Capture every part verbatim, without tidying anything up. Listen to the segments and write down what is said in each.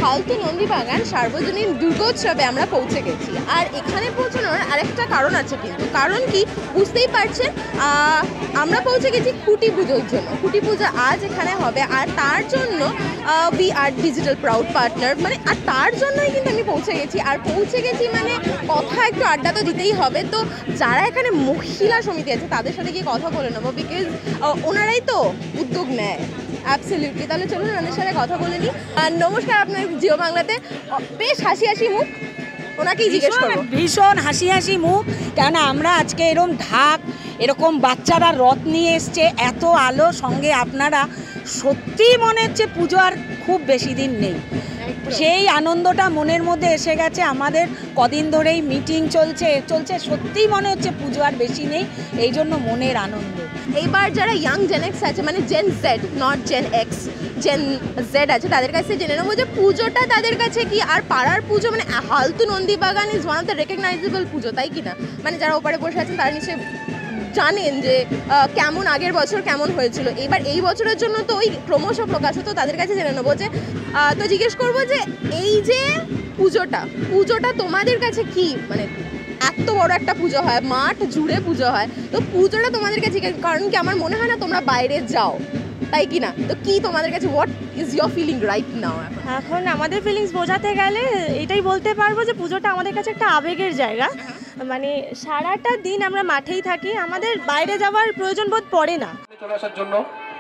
হালতু নন্দীবাগান সার্বজনীন দুর্গোৎসবে আমরা পৌঁছে গেছি। আর এখানে পৌঁছানোর আরেকটা কারণ আছে, কিন্তু কারণ কি বুঝতেই পারছেন, আমরা পৌঁছে গেছি খুঁটি পুজোর জন্য। খুঁটি পুজো আজ এখানে হবে, আর তার জন্য we are digital proud partner, মানে আর তার জন্যই কিন্তু আমি পৌঁছে গেছি। আর পৌঁছে গেছি মানে কথা একটু আড্ডা তো দিতেই হবে। তো যারা এখানে মহিলা সমিতি আছে তাদের সাথে গিয়ে কথা বলে নেবো, বিকজ ওনারাই তো উদ্যোগ নেয়। অ্যাবসলিউটলি। তাহলে চলুন ওনাদের সাথে কথা বলে নিই। আর নমস্কার, আপনার জিও বাংলাতে। বেশ হাসি হাসি মুখ, ওনাকেই জিজ্ঞেস করবো। ভীষণ হাসি হাসি মুখ, কেননা আমরা আজকে এরকম ঢাক, এরকম বাচ্চারা রথ নিয়ে এসছে, এত আলো সঙ্গে আপনারা, সত্যি মনে হচ্ছে পুজো আর খুব বেশি দিন নেই। সেই আনন্দটা মনের মধ্যে এসে গেছে। আমাদের কদিন ধরেই মিটিং চলছে চলছে সত্যিই মনে হচ্ছে পুজো আর বেশি নেই, এই জন্য মনের আনন্দ। এইবার যারা ইয়াং জেন এক্স আছে, মানে gen Z, not gen X, gen Z আছে, তাদের কাছে জেনে নেবো যে পুজোটা তাদের কাছে কি। আর পাড়ার পুজো মানে Haltu Nandibagan is one of the recognizable puja, তাই কি না? মানে যারা ওপারে বসে আছেন তারা নিশ্চয়ই জানেন যে কেমন আগের বছর কেমন হয়েছিল। এবার এই বছরের জন্য তো ওই ক্রমশ প্রকাশ হতো, তাদের কাছে জেনে নেবো যে, তো জিজ্ঞেস করবো যে এই যে পুজোটা পুজোটা তোমাদের কাছে কি, মানে এত বড় একটা পুজো হয়, মাঠ জুড়ে পুজো হয়, তো পুজোটা তোমাদের কাছে, কারণ কি আমার মনে হয় না তোমরা বাইরে যাও, তাই কি না? তো কি তোমাদের কাছে, what is your feeling right now? এখন আমাদের ফিলিংস বোঝাতে গেলে এটাই বলতে পারবো যে পুজোটা আমাদের কাছে একটা আবেগের জায়গা। মানে সারাটা দিন আমরা মাঠেই থাকি, আমাদের বাইরে যাওয়ার প্রয়োজন বোধ পড়ে না। চলে আসার জন্য,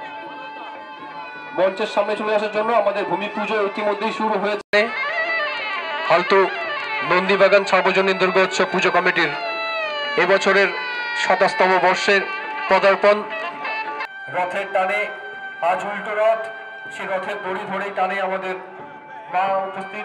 মঞ্চের সামনে চলে আসার জন্য আমাদের ভূমি পুজো ইতিমধ্যেই শুরু হয়েছে। হালতু নন্দীবাগান সার্বজনীন দুর্গোৎসব পুজো কমিটির এবছরের সাতাশতম বর্ষের পদার্পণ। রথের টানে আজ উল্টো রথ, সে রথের দড়ি ধরেই টানে আমাদের মা উপস্থিত।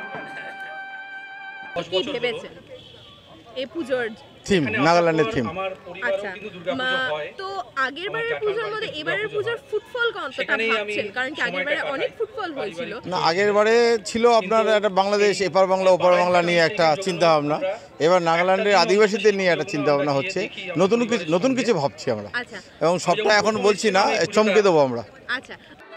কি ভেবেছেন এই পুজোর থিম? নাগাল্যান্ডের থিম। আচ্ছা, তো আগের বারের পুজোর মধ্যে এবারের পুজোর ফুটফল কতটা ভাবছেন? কারণ কি আগের বারে অনেক ফুটফল হয়েছিল। না, আগের বারে ছিল আপনার একটা বাংলাদেশ, এপার বাংলা ওপার বাংলা নিয়ে একটা চিন্তা ভাবনা। এবার নাগাল্যান্ডের আদিবাসীদের নিয়ে একটা চিন্তা ভাবনা হচ্ছে, নতুন কিছু নতুন কিছু ভাবছি আমরা। এবং সবটা এখন বলছি না, চমকে দেবো আমরা। আচ্ছা,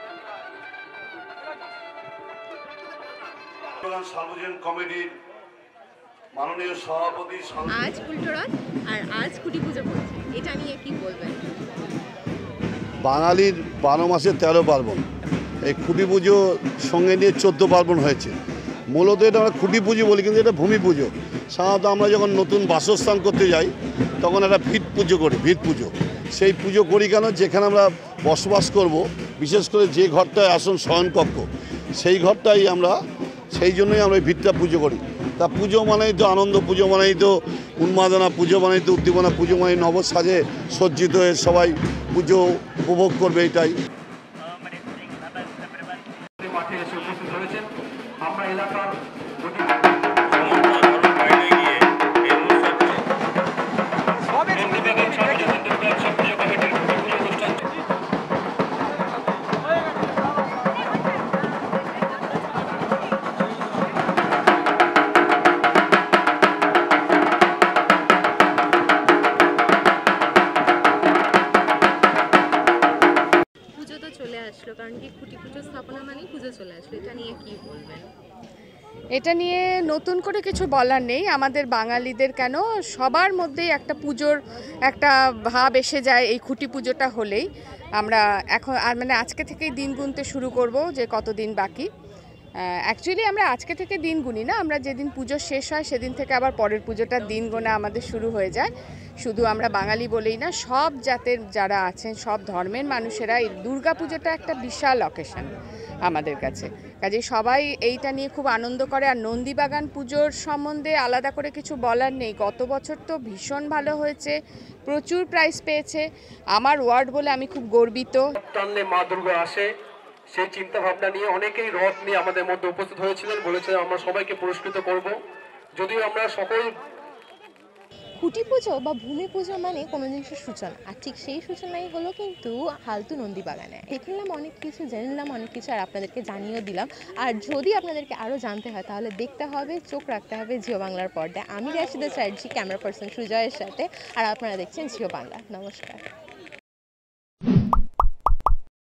সার্বজনীন কমিটির মাননীয় সভাপতি আজ উল্টো রথ আর আজ খুঁটি পুজো করছে, এটা নিয়ে কি বলবেন? বাঙালির বারো মাসে তেরো পার্বণ, এই খুঁটি পুজো সঙ্গে নিয়ে চোদ্দ পার্বণ হয়েছে। মূলত এটা আমরা খুঁটি পুজো বলি, কিন্তু এটা ভূমি পুজো। সাধারণত আমরা যখন নতুন বাসস্থান করতে যাই তখন একটা ভিত পুজো করি, ভিত পুজো। সেই পুজো করি কেন, যেখানে আমরা বসবাস করব, বিশেষ করে যে ঘরটায় আসন শয়নকক্ষ, সেই ঘরটাই আমরা, সেই জন্যই আমরা ভিতটা পুজো করি। তা পুজো মানেই তো আনন্দ, পুজো মানেই তো উন্মাদনা, পুজো মানেই তো উদ্দীপনা, পুজো মানেই নবসাজে সজ্জিত হয়ে সবাই পুজো উপভোগ করবে, এটাই। মাঠে এসে উপস্থিত হয়েছেন আমরা এলাকার আসলো, কারণ কি খুঁটি পুজো স্থাপনা মানেই পুজো চলে আসলো, এটা নিয়ে কি বলবেন? এটা নিয়ে নতুন করে কিছু বলার নেই। আমাদের বাঙালিদের কেন সবার মধ্যেই একটা পুজোর একটা ভাব এসে যায় এই খুঁটি পুজোটা হলেই। আমরা এখন আর মানে আজকে থেকেই দিন গুনতে শুরু করব যে কতদিন বাকি। অ্যাকচুয়ালি আমরা আজকে থেকে দিন গুনি না, আমরা যেদিন পুজো শেষ হয় সেদিন থেকে আবার পরের পুজোটার দিন গোনা আমাদের শুরু হয়ে যায়। শুধু আমরা বাঙালি বলেই না, সব জাতের যারা আছেন, সব ধর্মের মানুষেরা এই দুর্গা পুজোটা একটা বিশাল অকেশন আমাদের কাছে। কাজে সবাই এইটা নিয়ে খুব আনন্দ করে। আর নন্দীবাগান পুজোর সম্বন্ধে আলাদা করে কিছু বলার নেই। গত বছর তো ভীষণ ভালো হয়েছে, প্রচুর প্রাইজ পেয়েছে। আমার ওয়ার্ড বলে আমি খুব গর্বিত। মা দুর্গা আসে, সেই চিন্তা ভাবনা নিয়ে অনেকেই রথ নিয়ে আমাদের মধ্যে উপস্থিত হয়েছিলেন, বলেছে আমরা সবাইকে পুরস্কৃত করব। যদিও আমরা সকল খুঁটি পুজো বা ভূমি পুজো মানে কোনো জিনিসের সূচনা, আর ঠিক সেই সূচনাই হলো কিন্তু হালতু নন্দীবাগানে। দেখলাম অনেক কিছু, জানলাম অনেক কিছু, আর আপনাদেরকে জানিয়েও দিলাম। আর যদি আপনাদেরকে আরও জানতে হয় তাহলে দেখতে হবে, চোখ রাখতে হবে জিও বাংলার পর্দায়। আমি রাশিদা চ্যাটার্জি, ক্যামেরা পার্সন সুজয়ের সাথে, আর আপনারা দেখছেন জিও বাংলা। নমস্কার।